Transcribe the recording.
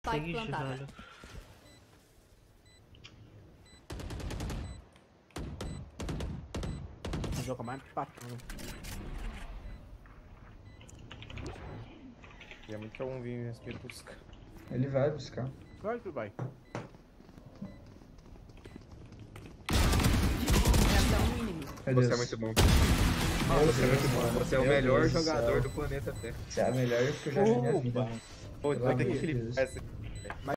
Spike plantada. Velho. Joga mais patrão. E é muito que um vir me buscar. Ele vai buscar. Claro que vai. Resta um inimigo. Meu Você é Deus. muito bom. Meu Você é muito Deus, bom. mano. Você é o Meu melhor Deus do jogador céu. do planeta Terra. Você é a melhor que eu já vi na minha vida. Opa. Pô, Pelo vai ter amor que de clipar Deus. essa.